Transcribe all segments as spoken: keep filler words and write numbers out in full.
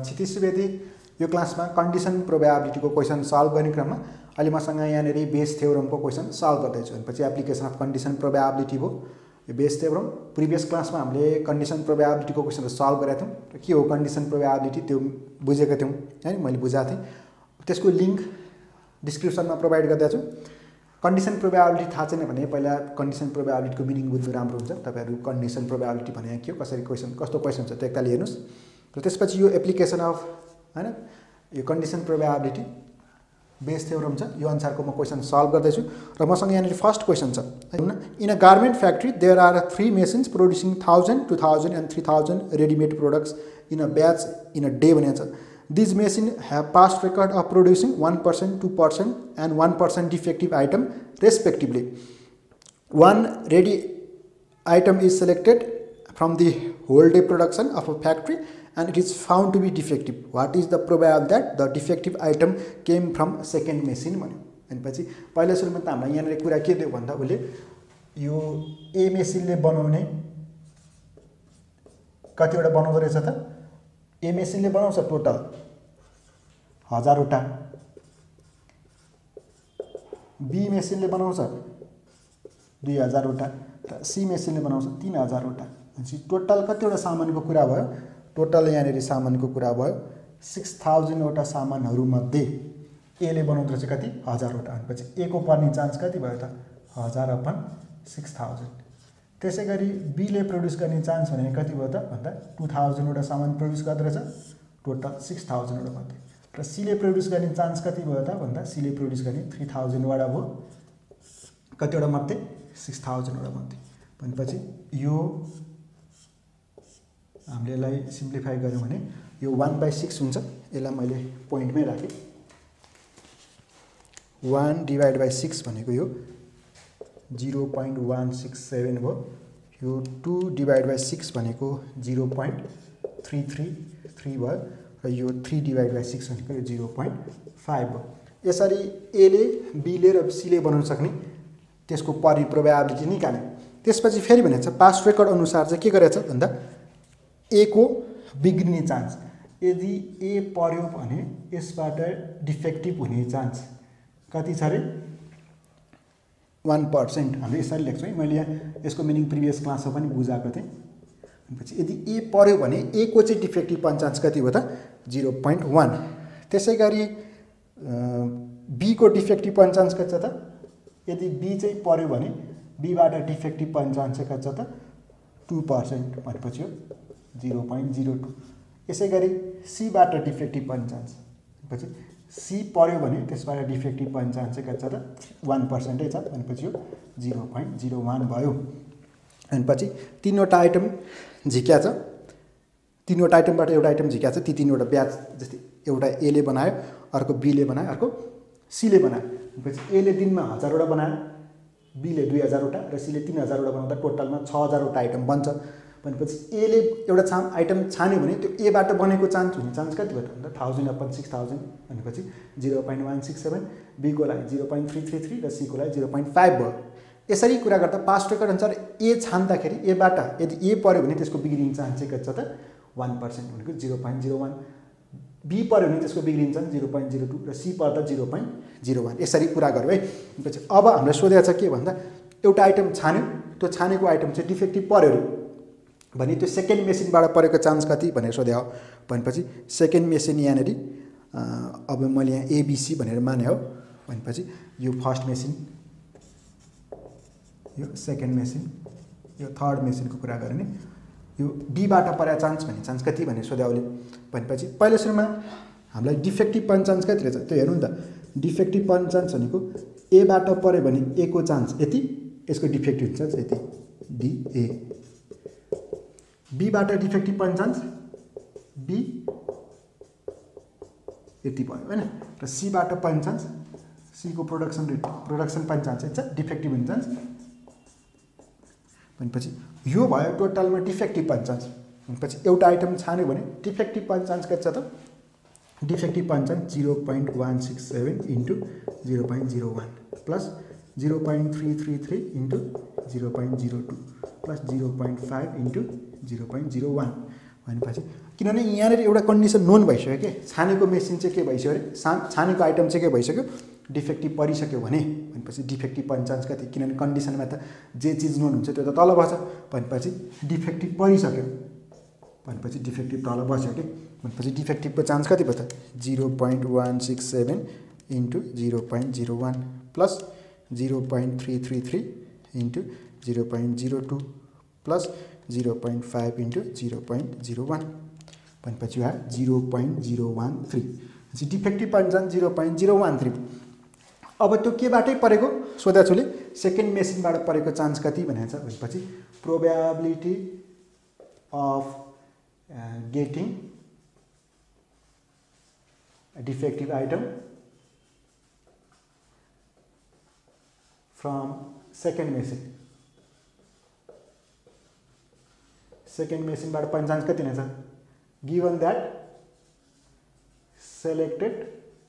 क्षितिज सुवेदी यो क्लासमा condition प्रोबेबिलिटीको question solve गर्ने क्रममा अहिले मसँग यहाँनेरि बेस थ्योरमको क्वेसन सल्भ गर्दैछु भनेपछि एप्लिकेसन अफ कन्डिसन प्रोबेबिलिटी भयो यो बेस थ्योरम। प्रिभियस क्लासमा हामीले कन्डिसन प्रोबेबिलिटीको क्वेसनहरू सल्भ गरेका थियौँ र के हो कन्डिसन प्रोबेबिलिटी त्यो बुझेका थियौँ हैन, मैले बुझाएको थिएँ। त्यसको लिङ्क डिस्क्रिप्सनमा प्रोभाइड गरिदिएको छु। कन्डिसन प्रोबेबिलिटी थाहा छैन भने पहिला कन्डिसन प्रोबेबिलिटीको मिनिङ बुझ्नु राम्रो हुन्छ। तपाईँहरू कन्डिसन प्रोबेबिलिटी भने के हो, कसरी क्वेसन कस्तो क्वेसन छ त्यो एकताल हेर्नुहोस्। र त्यसपछि यो एप्लिकेसन अफ हैन यो कन्डिसन प्रोबेबिलिटी बेस थ्योरम छ, यो अनुसारको म क्वेसन सल्भ गर्दैछु। र मसँग यहाँनिर फर्स्ट क्वेसन छ हैन, in a garment factory there are three machines producing thousand two thousand and three thousand readymade products in a batch in a day भनेको छ। These machines have past record of producing one percent, two percent and one percent defective item respectively. One ready item is selected from the whole day production of a factory and it is found to be defective. What is the probability that the defective item came from second machine भन्यो। अनि पछि पहिला सुरुमा त हामीलाई यहाँनिर कुरा के दियो भन्दा उसले यो ए मेसिनले बनाउने कतिवटा बनाउँदो रहेछ त, ए मेसिनले बनाउँछ टोटल हजारवटा, बी मेसिनले बनाउँछ दुई हजारवटा र सी मेसिनले बनाउँछ तीन हजारवटा। भनेपछि टोटल कतिवटा सामानको कुरा भयो, टोटल यहाँनिर सामानको कुरा भयो सिक्स थाउजन्डवटा सामानहरूमध्ये एले बनाउँदो रहेछ कति हजारवटा। भनेपछि ए को पर्ने चान्स कति भयो त हजार अपन सिक्स थाउजन्ड। त्यसै गरी बीले प्रड्युस गर्ने चान्स भने कति भयो त भन्दा टू थाउजन्डवटा सामान प्रड्युस गर्दो रहेछ टोटल सिक्स थाउजन्डवटा मध्ये। र सीले प्रड्युस गर्ने चान्स कति भयो त भन्दा सीले प्रड्युस गर्ने थ्री थाउजन्डवटा भयो कतिवटा मध्ये सिक्स थाउजन्डवटा मध्ये। भनेपछि यो हामीले यसलाई सिम्प्लिफाई गऱ्यौँ भने यो वान बाई सिक्स हुन्छ। यसलाई मैले पोइन्टमै राखेँ, वान डिभाइड बाई सिक्स भनेको यो zero point one six seven भयो। यो टू डिभाइड बाई सिक्स भनेको zero point three three three भयो र यो थ्री डिभाइड बाई सिक्स भनेको यो जिरो पोइन्ट फाइभ भयो। यसरी एले बीले र सीले बनाउन सक्ने त्यसको परि प्रोबेबिलिटी निकाल्ने। त्यसपछि फेरि भनेको छ पास्ट रेकर्ड अनुसार चाहिँ के गरेछ भन्दा ए को बिग्रिने चान्स, यदि ए पर्यो भने यसबाट डिफेक्टिभ हुने चान्स कति छ अरे वान पर्सेंट। हामीले यसरी लेख्छौँ है, मैले यहाँ यसको मिनिङ प्रिभियस क्लासमा पनि बुझाएको थिएँ। पछि यदि ए पर्यो भने ए को चाहिँ डिफेक्टिभ पर्ने चान्स कति हो त जिरो पोइन्ट वान। त्यसै गरी बी को डिफेक्टिभ पर्ने चान्स कति छ त, यदि बी चाहिँ पर्यो भने बीबाट डिफेक्टिभ पर्ने चान्स चाहिँ कति छ त टू पर्सेंट भनेपछि हो जिरो पोइन्ट जिरो टू। यसै गरी सीबाट डिफेक्टिभ पर्ने चान्स पछि सी पर्यो भने त्यसबाट डिफेक्टिभ पर्ने चान्स चाहिँ कति छ त वान पर्सेन्टै छ भनेपछि यो जिरो पोइन्ट जिरो वान भयो। अनि पछि तीनवटा आइटम झिक्या छ, तीनवटा आइटमबाट एउटा आइटम झिक्या छ, ती तीनवटा ब्याच जस्तै एउटा एले बनायो, अर्को बीले बनायो, अर्को सीले बनायो। पछि एले दिनमा हजारवटा बनायो, बीले दुई हजारवटा र सीले तीन हजारवटा बनाउँदा टोटलमा छ हजारवटा आइटम बन्छ। भनेपछि एले एउटा छाम आइटम छान्यो भने त्यो एबाट बनेको चान्स हुने चान्स कति भयो त भन्दा थाउजन्ड अपन सिक्स थाउजन्ड भनेपछि zero point one six seven, बीको लागि zero point three three three र सीको लागि जिरो पोइन्ट फाइभ भयो। यसरी कुरा गर्दा पास्ट रेकर्ड अनुसार ए छान्दाखेरि एबाट यदि ए पर्यो भने त्यसको बिग्रिने चान्स चाहिँ कति छ त वान पर्सेन्ट भनेको zero point zero one, B पर्यो भने त्यसको बिग्रिने chance zero point zero two र सी पर्दा जिरो पोइन्ट जिरो वान। यसरी कुरा गऱ्यो है। पछि अब हामीलाई सोधेको छ के भन्दा एउटा आइटम छान्यो, त्यो छानेको आइटम चाहिँ डिफेक्टिभ पर्यो अरे भने त्यो सेकेन्ड मेसिनबाट परेको चान्स कति भनेर सोध्या हो। भनेपछि सेकेन्ड मेसिन यहाँनिर अब मैले यहाँ एबिसी भनेर माने हो। भनेपछि यो फर्स्ट मेसिन, यो सेकेन्ड मेसिन, यो थर्ड मेसिनको कुरा गर्ने, यो डीबाट परेको चान्स भन्ने चान्स कति भनेर सोध्या उसले। भनेपछि पहिलो सुरुमा हामीलाई डिफेक्टिभ पर्ने चान्स कति रहेछ त्यो हेर्नु नि त। डिफेक्टिभ पर्ने चान्स भनेको एबाट पऱ्यो भने ए को चान्स यति, यसको डिफेक्टिभ चान्स यति डिए। बीबाट डिफेक्टिभ पर्ने चान्स बी यति भयो हैन, र सीबाट पर्ने चान्स सीको प्रोडक्सन रेट प्रोडक्सन पर्ने चान्स यति छ, डिफेक्टिभ हुने चान्स। भनेपछि यो भयो टोटलमा डिफेक्टिभ पर्ने चान्स। भनेपछि एउटा आइटम छान्यो भने डिफेक्टिभ पर्ने चान्स कति छ त डिफेक्टिभ पर्ने chance zero point one six seven into zero point zero one plus zero point three three three into zero point zero two plus zero point five into zero point zero one भनेपछि किनभने यहाँनिर एउटा condition नोन भइसक्यो के छानेको machine चाहिँ के भइसक्यो अरे सा छानेको आइटम चाहिँ के भइसक्यो डिफेक्टिभ परिसक्यो भने भनेपछि डिफेक्टिभ पर्ने चान्स कति किनभने कन्डिसनमा त जे चिज नोन हुन्छ त्यो त तल बस्छ भनेपछि डिफेक्टिभ परिसक्यो भनेपछि डिफेक्टिभ तल बस्यो के भनेपछि डिफेक्टिभको चान्स कति भयो त zero point one six seven into zero point zero one plus zero point three three three into zero point zero two plus zero point five into zero point zero one भनेपछि आयो zero point zero one three defective पर्ने chance zero point zero one three अब त्यो केबाटै परेको सोधाछुले second मेसिनबाट परेको chance कति भनेको छ भनेपछि probability of getting defective item from second machine second मेसिनबाट पर्ने चान्स कति हुनेछ given that selected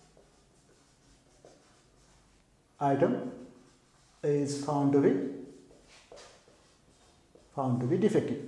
item is found to be found to be defective.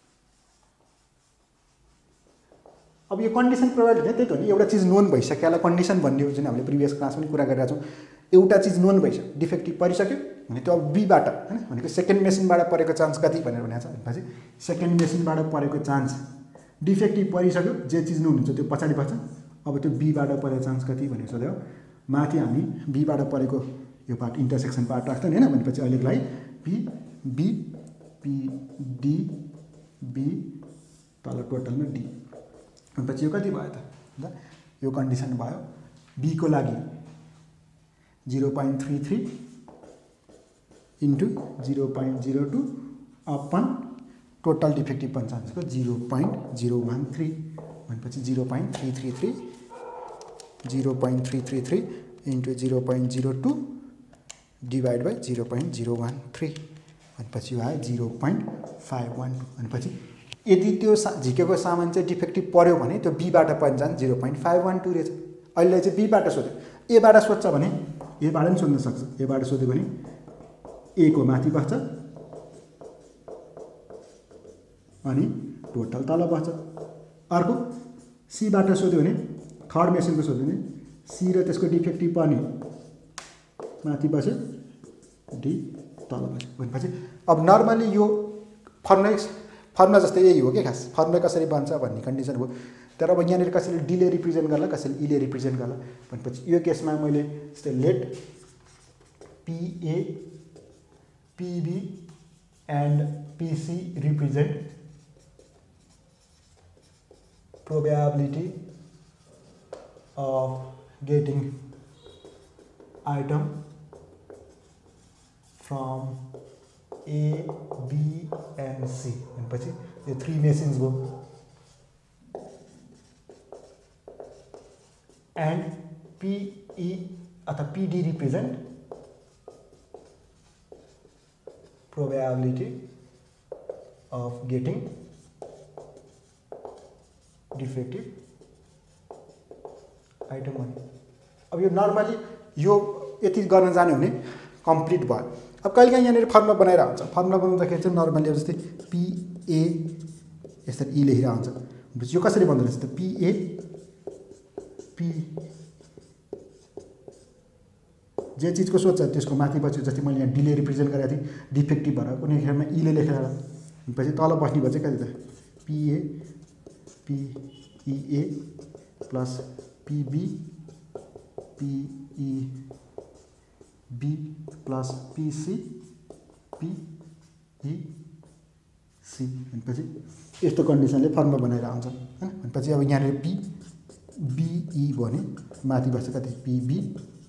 अब यो कन्डिसन प्रोभाइड हुने त्यही त हो नि एउटा चिज नोन भइसक्यो कन्डिसन भन्ने हो जुन हामीले प्रिभियस क्लास पनि कुरा गरिरहेको छौँ एउटा चिज नोन भइसक्यो डिफेक्टिभ परिसक्यो भने त्यो अब बीबाट हैन भनेको सेकेन्ड मेसिनबाट परेको चान्स कति भनेर भनेको छ भनेपछि सेकेन्ड मेसिनबाट परेको चान्स डिफेक्टिभ परिसक्यो जे चिज नोन हुन्छ त्यो पछाडि पर्छ अब त्यो बीबाट परेको चान्स कति भनेर सोध्यो माथि हामी बीबाट परेको यो पार्ट इन्टरसेक्सन पार्ट राख्छौँ हैन भनेपछि अहिलेको लागि P B P D B तल टोटलमा डी भनेपछि यो कति भयो त यो कन्डिसन भयो बी को लागि zero point three three into zero point zero two upon total defective पर्ने चान्सको zero point zero one three भनेपछि zero point three three three zero point three three three into zero point zero two divide by zero point zero one three भनेपछि यो आयो zero point five one two भनेपछि यदि त्यो सा झिकेको सामान चाहिँ डिफेक्टिभ पऱ्यो भने त्यो बीबाट पर्ने chance zero point five one two रहेछ अहिले चाहिँ बीबाट सोध्यो एबाट सोध्छ भने एबाट पनि सोध्न सक्छ एबाट सोध्यो भने ए को माथि बस्छ अनि टोटल तल बस्छ अर्को सीबाट सोध्यो भने थर्ड मेसिनको सोध्यो भने सी र त्यसको डिफेक्टिभ पर्ने माथि बस्यो डी तल बस्यो भनेपछि अब नर्मली यो फर्मुला फर्मुला जस्तै यही हो कि खास फर्मुला कसरी बन्छ भन्ने कन्डिसन हो तर अब यहाँनिर कसैले डीले रिप्रेजेन्ट गर्ला कसैले इले रिप्रेजेन्ट गर्ला भनेपछि यो केसमा मैले जस्तै let PA PB and PC represent probability of getting item from A, B and C भनेपछि यो थ्री मेसिन्स भयो एन्ड पिई अथवा PD represent probability of getting defective item भने अब यो नर्मली यो यति गर्न जाने हुने कम्प्लिट भयो अब कहिलेकाहीँ यहाँनिर फर्मुला बनाएर हुन्छ फर्मुला बनाउँदाखेरि चाहिँ नर्मली अब जस्तै पिए यसरी ई लेखिरहेको हुन्छ भनेपछि यो कसरी बन्दो रहेछ त पिए पी जे चिजको सोध्छ त्यसको माथि पछि जस्तै मैले यहाँ डीले रिप्रेजेन्ट गरेको थिएँ डिफेक्टिभ भएर कुनै खेलमा ईले लेखेर भनेपछि तल बस्ने भयो चाहिँ कति त PA PEA plus PB PE B plus PC PE C भनेपछि यस्तो कन्डिसनले फर्मुला बनाएर आउँछ हैन भनेपछि अब यहाँनिर पी बिई भने माथि बस्छ कति पिबी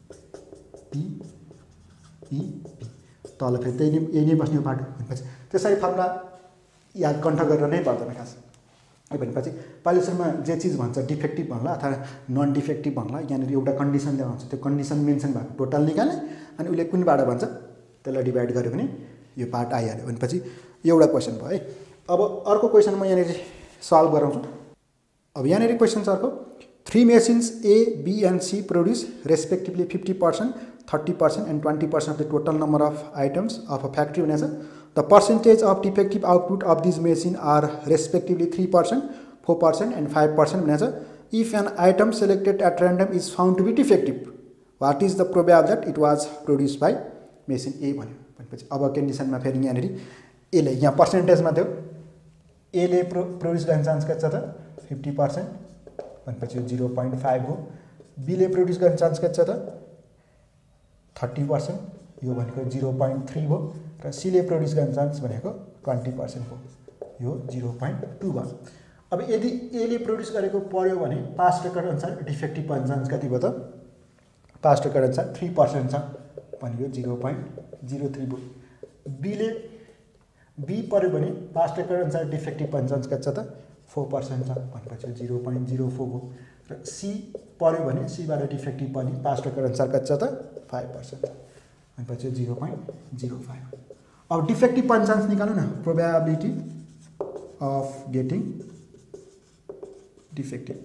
पिई तल फेरि त्यही नै यही नै बस्ने पार्ट भनेपछि त्यसरी फर्मुला याद कण्ठ गरेर नै पर्दैन खास भनेपछि पहिलो सुरुमा जे चिज भन्छ डिफेक्टिभ भन्ला अथवा नन डिफेक्टिभ भन्ला यहाँनिर एउटा कन्डिसनले आउँछ त्यो कन्डिसन मेन्सन भएको टोटल निकाल्ने अनि उसले कुनबाट भन्छ त्यसलाई डिभाइड गर्यो भने यो पार्ट आइहाल्यो भनेपछि एउटा क्वेसन भयो है अब अर्को क्वेसन म यहाँनिर सल्भ गराउँछु अब यहाँनिर क्वेसन छ अर्को three machines A B and C produce respectively fifty percent thirty percent and twenty percent of the total number of items of a factory भनेको छ the percentage of defective output of this machine are respectively three percent four percent and five percent भनेको छ if an item selected at random is found to be defective what is the probability that it was produce by machine ए भन्यो भनेपछि अब कन्डिसनमा फेरि यहाँनिर एले यहाँ पर्सेन्टेजमा थियो एले प्रो प्रोड्युस गर्ने चान्स कति छ त फिफ्टी पर्सेंट भनेपछि जीरो पॉइंट फाइव हो बीले प्रोड्युस गर्ने चान्स कति छ त थर्टी पर्सेंट यो भनेको जीरो पॉइंट थ्री हो र सीले प्रोड्युस गर्ने चान्स भनेको ट्वेंटी पर्सेंट हो यो जीरो पॉइंट टू भयो अब यदि एले प्रोड्युस गरेको पर्यो भने पास्ट रेकर्ड अनुसार डिफेक्टिभ बन्ने चान्स कति भयो त पास्ट रेकर्ड अनुसार थ्री पर्सेंट छ भनेको जीरो पॉइंट जीरो थ्री भयो बीले बी पर्यो भने पास्ट रेकर्ड अनुसार डिफेक्टिभ बन्ने चान्स कति छ त फोर पर्सेंट छ भनेपछि जीरो पॉइंट जीरो फोर भयो र सी पर्यो भने सीबाट डिफेक्टिभ बन्ने पास्ट रेकर्ड अनुसार कति छ त फाइभ पर्सेंट भनेपछि जीरो पॉइंट जीरो फाइभ अब डिफेक्टिभ बन्ने चान्स निकाल्नु न probability of getting defective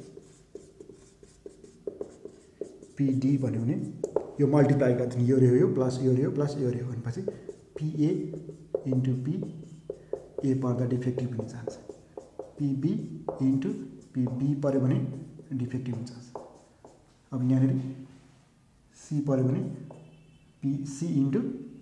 PD भन्यो भने यो मल्टिप्लाई गर्दिनु यो रह्यो यो प्लस यो रह्यो प्लस यो रह्यो भनेपछि पीए इन्टु पी ए पर्दा डिफेक्टिभ हुने चान्स पीबी इन्टु पीबी पर्यो भने डिफेक्टिभ हुने चान्स अब यहाँनिर सी पर्यो भने पीसी इन्टु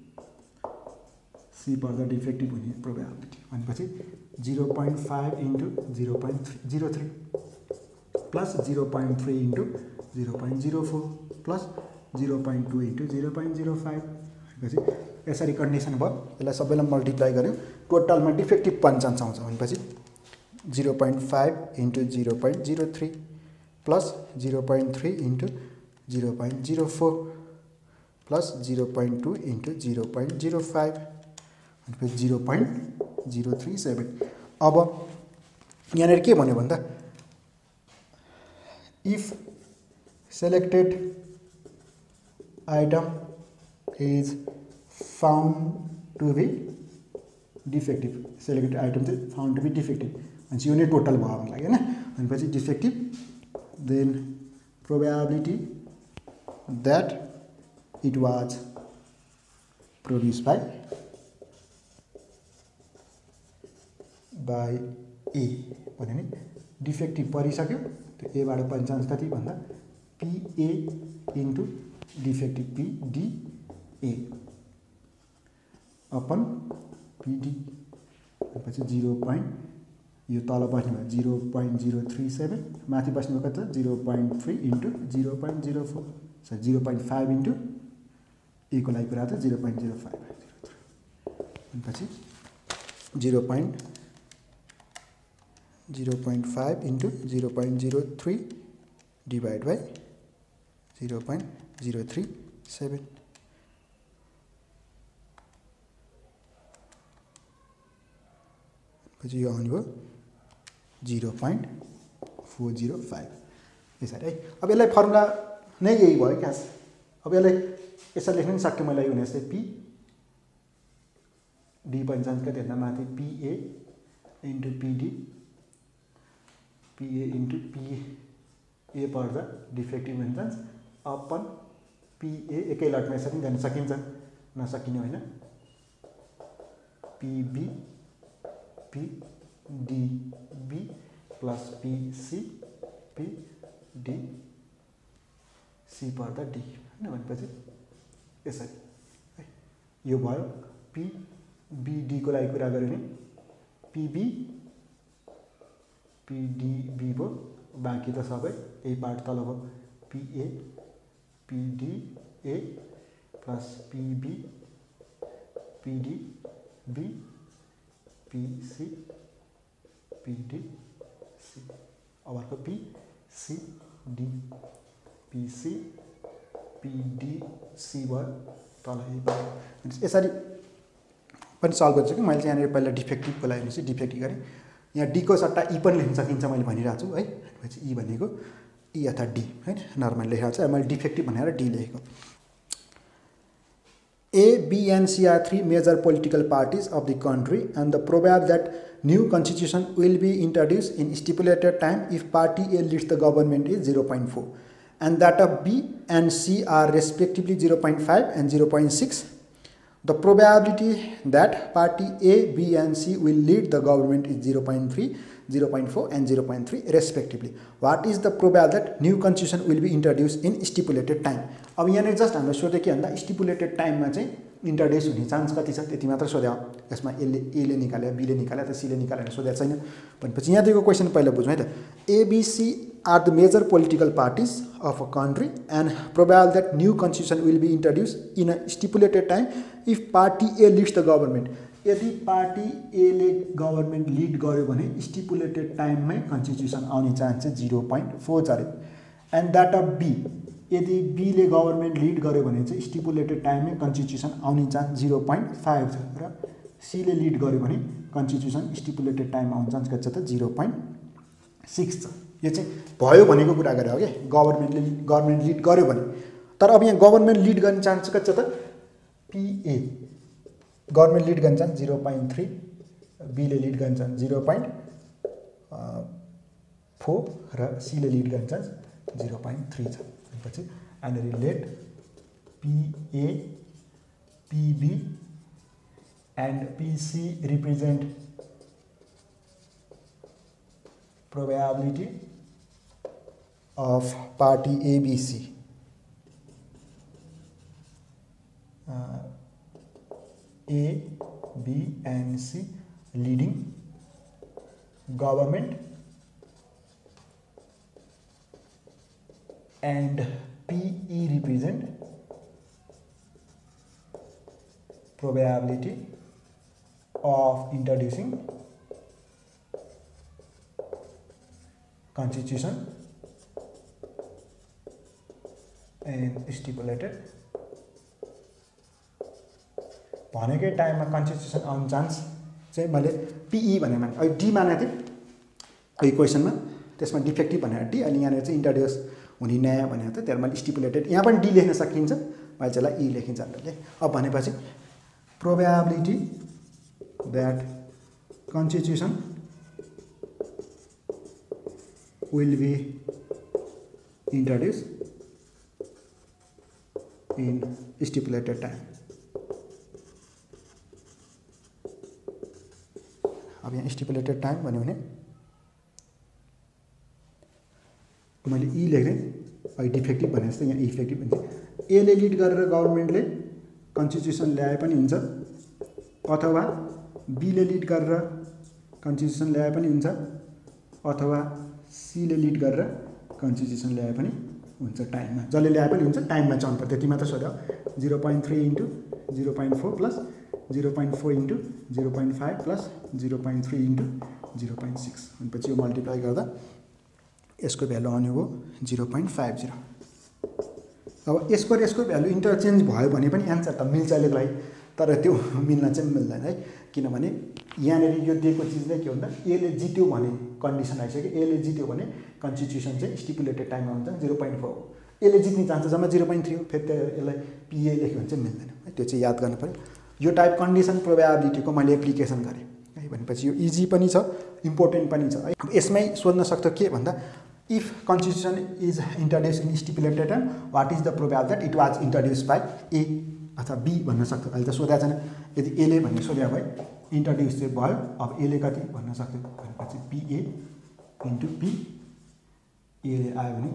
सी पर्दा डिफेक्टिभ हुने प्रोबेबिलिटी भनेपछि zero point five into zero point three zero three plus zero point three into zero point zero four plus zero point two into zero point zero five भनेपछि यसरी condition भयो यसलाई सबैलाई multiply गर्यो टोटलमा defective बन्ने chance आउँछ भनेपछि zero point five into zero point zero three plus zero point three into zero point zero four plus zero point two into zero point zero five भनेपछि zero point zero three seven अब यहाँनिर के भन्यो भन्दा if selected item is found to be defective selected item is found to be defective and यो नै total भयो हाम्रो लागि हैन भनेपछि defective then probability that it was produced by by A भन्यो नि डिफेक्टिभ परिसक्यो त्यो ए बाट बन्ने चान्स कति भन्दा P A into defective P D A upon P D भनेपछि जीरो पॉइंट यो तल बस्ने भयो zero point zero three seven माथि बस्ने भयो कति zero point three into zero point zero four sorry zero point five into A को लागि कुरा त जीरो पॉइंट जीरो फाइभ भनेपछि zero point zero point five into zero point zero three divide by zero point zero three seven पछि यो आउने भयो zero point four zero five यसरी है अब यसलाई फर्मुला नै यही भयो क्या अब यसलाई यसरी लेख्न पनि सक्यो मैले यो भने जस्तै पी डी बन्ने चान्स कति भन्दा माथि PA into PD PA into P A पर्दा डिफेक्टिभ हुने चान्स अपन पीए एकै लटमा यसरी गर्न सकिन्छ नसकिने होइन PB PDB plus PC PD C पर्दा डी हैन भनेपछि यसरी है यो भयो पीबीडी को लागि कुरा गर्यो भने पीबी पीडीबी भयो बाँकी त सबै यही पार्ट तल भयो PA PDA plus PB PDB PC PDC अब अर्को पीसीडी पीसी पीडीसी भयो तल यही भयो यसरी पनि सल्भ गर्छु कि मैले चाहिँ यहाँनिर पहिला डिफेक्टिभको लागि चाहिँ डिफेक्टिभ गरेँ यहाँ डी को सट्टा ई पनि लेख्न सकिन्छ मैले भनिरहेको छु है भनेपछि ई भनेको ई अथवा डी है नर्मल लेखेको छु मैले डिफेक्टिभ भनेर डी लेखेको A, B and C are three major political parties of the country and the probability that new constitution will be introduced in stipulated time if party A leads the government is zero point four and that of B and C are respectively zero point five and zero point six. The probability that party A, B and C will lead the government is zero point three. zero point four and zero point three respectively. What is the probability that new constitution will be introduced in stipulated time? अब यहाँ just हाम्रो सोधे के भन्दा stipulated time मा चाहिँ introduce हुने chance कति छ त्यति मात्र सोधे हो। यसमा ए ले ए ले निकाले बी ले निकाले त सी ले निकालेर सोधेको छैन। भनेपछि यहाँ दिएको क्वेशन पहिला बुझौँ है त। A B C are the major political parties of a country and probable that new constitution will be introduced in a stipulated time if party A leads the government. यदि पार्टी ए ले government lead गर्यो भने stipulated टाइममै constitution आउने chance चाहिँ zero point four छ अरे। And that of B, यदि बी ले गभर्नमेन्ट लिड गर्यो भने चाहिँ स्टिपुलेटेड टाइममै कन्स्टिट्युसन आउने चान्स zero point five छ र सी ले लिड गर्यो भने कन्स्टिट्युसन स्टिपुलेटेड टाइममा आउने चान्स कति छ त zero point six छ। यो चाहिँ भयो भनेको कुरा गरे हो के, गभर्नमेन्टले गभर्नमेन्ट लिड गर्यो भने। तर अब यहाँ गभर्नमेन्ट लिड गर्ने चान्स कति छ त पीए, गभर्नमेन्ट लिड गर्ने chance zero point three, B ले लिड गर्ने चान्स zero point four र सी ले लिड गर्ने चान्स zero point three छ। त्यसपछि and relate PA PB and PC represent probability of party A B C uh, A, B and C leading government and P E represent probability of introducing constitution and stipulated भनेकै टाइममा constitution आउने chance चाहिँ मैले PE भने माने अहिले D मानेको थिएँ यो क्वेसनमा, त्यसमा डिफेक्टिभ भनेर डी, अनि यहाँनिर चाहिँ इन्ट्रोड्युस हुने नयाँ भनेको थियो त्यहाँ मैले स्टिपुलेटेड यहाँ पनि डी लेख्न सकिन्छ, मैले चाहिँ ई लेखिन्छ हामीले। अब भनेपछि probability that constitution will be introduced in stipulated time. अब यहाँ stipulated time भन्यो भने मैले ई लेखेँ, अहिले डिफेक्टिभ भने जस्तो यहाँ इफेक्टिभ भन्छ। ए ले लिड गरेर गभर्नमेन्टले कन्स्टिट्युसन ल्याए पनि हुन्छ, अथवा बी ले लिड गरेर कन्स्टिट्युसन ल्याए पनि हुन्छ, अथवा सी ले लिड गरेर कन्स्टिट्युसन ल्याए पनि हुन्छ। टाइममा जसले ल्याए पनि हुन्छ, टाइममा चाहिँ अन्त त्यति मात्र सोध्यो। zero point three into zero point four plus zero point four into zero point five plus zero point three into zero point six, भनेपछि यो मल्टिप्लाई गर्दा यसको भ्यालु आउने हो zero point five zero। अब यसको र यसको भ्यालु इन्टरचेन्ज भयो भने पनि एन्सर त मिल्छ अहिलेलाई, तर त्यो मिल्न चाहिँ मिल्दैन है, किनभने यहाँनिर यो दिएको चिजले के भन्दा एले जित्यो भने कन्डिसन आइसक्यो, एले जित्यो भने कन्स्टिट्युसन चाहिँ स्टिपुलेटेड टाइममा हुन्छ zero point four हो, एले जित्ने चान्स जम्मा zero point three हो, फेरि त्यो यसलाई पिए लेख्यो भने चाहिँ मिल्दैन है, त्यो चाहिँ याद गर्नु पऱ्यो। यो टाइप कन्डिसन प्रोबेबिलिटीको मैले एप्लिकेसन गरेँ है, भनेपछि यो इजी पनि छ इम्पोर्टेन्ट पनि छ है। यसमै सोध्न सक्थ्यो के भन्दा if constitution is introduce in stipulated time what is the probability that it was introduce by A अथवा बी भन्न सक्थ्यो। अहिले त सोधेको छैन, यदि एले भन्ने सोध्या भए इन्ट्रोड्युस चाहिँ भयो, अब एले कति भन्न सक्थ्यो भनेपछि पिए इन्टु पी, एले आयो भने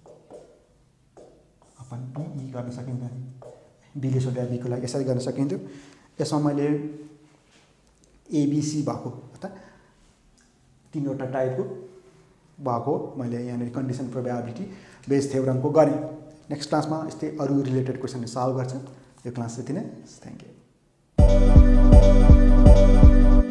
अपन पिई गर्न सकिन्थ्यो, बीले सोध्या बीको लागि यसरी गर्न सकिन्थ्यो। यसमा मैले एबिसी भएको अर्थात् तिनवटा टाइपको भएको मैले यहाँनिर कन्डिसन प्रोबेबिलिटी बेस थ्योरमको गरेँ। नेक्स्ट क्लासमा यस्तै अरू रिलेटेड क्वेसनले सल्भ गर्छ। यो क्लास यति नै, थ्याङ्क यू।